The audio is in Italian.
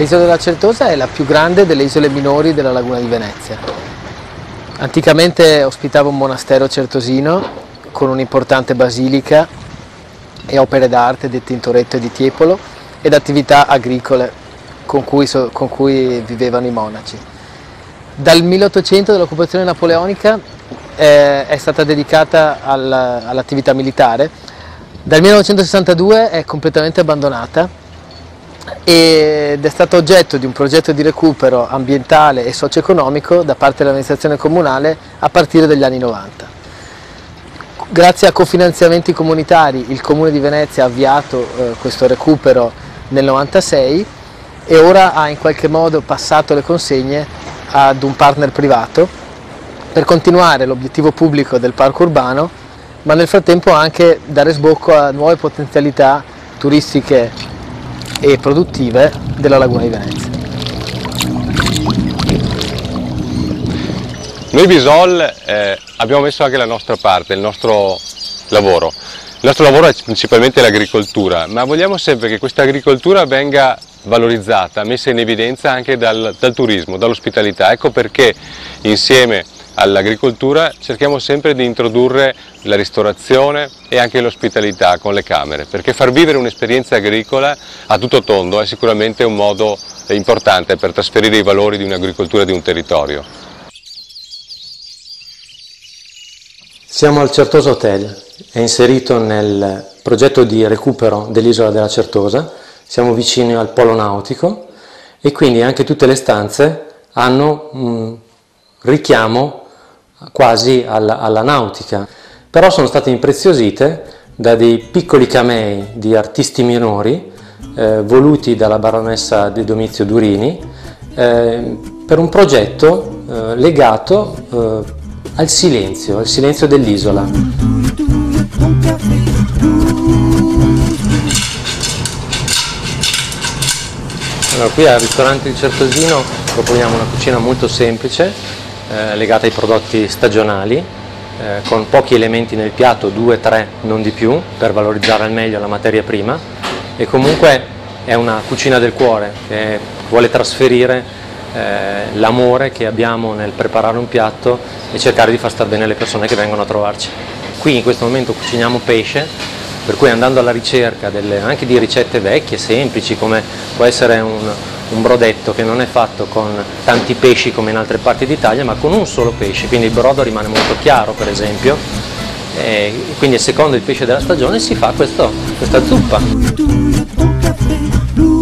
L'isola della Certosa è la più grande delle isole minori della laguna di Venezia. Anticamente ospitava un monastero certosino con un'importante basilica e opere d'arte di Tintoretto e di Tiepolo ed attività agricole con cui vivevano i monaci. Dal 1800, dall'occupazione napoleonica, è stata dedicata all'attività militare. Dal 1962 è completamente abbandonata ed è stato oggetto di un progetto di recupero ambientale e socio-economico da parte dell'amministrazione comunale a partire dagli anni 90. Grazie a cofinanziamenti comunitari il Comune di Venezia ha avviato questo recupero nel 96 e ora ha in qualche modo passato le consegne ad un partner privato per continuare l'obiettivo pubblico del parco urbano, ma nel frattempo anche dare sbocco a nuove potenzialità turistiche e produttive della laguna di Venezia. Noi Visol abbiamo messo anche la nostra parte, il nostro lavoro. Il nostro lavoro è principalmente l'agricoltura, ma vogliamo sempre che questa agricoltura venga valorizzata, messa in evidenza anche dal turismo, dall'ospitalità. Ecco perché insieme all'agricoltura cerchiamo sempre di introdurre la ristorazione e anche l'ospitalità con le camere, perché far vivere un'esperienza agricola a tutto tondo è sicuramente un modo importante per trasferire i valori di un'agricoltura di un territorio. Siamo al Certosa Hotel, è inserito nel progetto di recupero dell'isola della Certosa, siamo vicini al polo nautico e quindi anche tutte le stanze hanno un richiamo quasi alla nautica, però sono state impreziosite da dei piccoli camei di artisti minori voluti dalla baronessa di Domizio Durini per un progetto legato al silenzio dell'isola. Allora, qui al ristorante di Certosino proponiamo una cucina molto semplice, legata ai prodotti stagionali, con pochi elementi nel piatto, 2-3 non di più, per valorizzare al meglio la materia prima, e comunque è una cucina del cuore che vuole trasferire l'amore che abbiamo nel preparare un piatto e cercare di far star bene le persone che vengono a trovarci. Qui in questo momento cuciniamo pesce, per cui andando alla ricerca anche di ricette vecchie, semplici, come può essere un brodetto che non è fatto con tanti pesci come in altre parti d'Italia, ma con un solo pesce, quindi il brodo rimane molto chiaro per esempio, e quindi secondo il pesce della stagione si fa questa zuppa.